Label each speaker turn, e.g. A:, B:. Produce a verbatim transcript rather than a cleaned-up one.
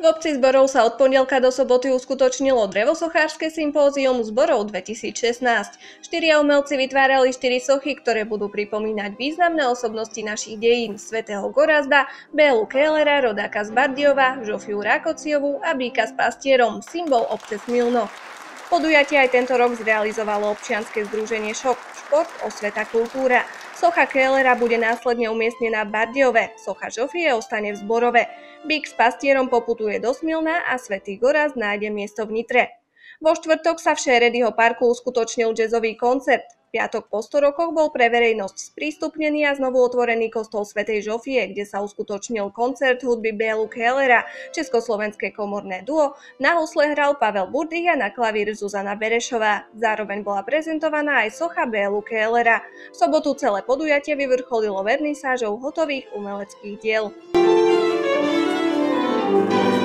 A: obci Zborov sa od pondelka do soboty uskutočnilo drevosochárske sympózium Zborov dvetisícšestnásť. Štyria umelci vytvárali štyri sochy, ktoré budú pripomínať významné osobnosti našich dejín: svätého Gorazda, Bélu Kellera, rodáka z Bardejova, Žofiu Rákociovú a býka s pastierom, symbol obce Smilno. Podujatie aj tento rok zrealizovalo občianske združenie Šok, šport, osveta, kultúra. Socha Kellera bude následne umiestnená v Bardejove, socha Žofie ostane v Zborove. Býk s pastierom poputuje do Smilna a svätý Gorazd nájde miesto v Nitre. Vo štvrtok sa v Šéredyho parku uskutočnil jazzový koncert. V piatok po sto rokoch bol pre verejnosť sprístupnený a znovu otvorený kostol svätej Žofie, kde sa uskutočnil koncert hudby Bélu Kellera, československé komorné duo. Na husle hral Pavel Burdych a na klavír Zuzana Berešová. Zároveň bola prezentovaná aj socha Bélu Kellera. V sobotu celé podujatie vyvrcholilo vernisážou hotových umeleckých diel. Thank you.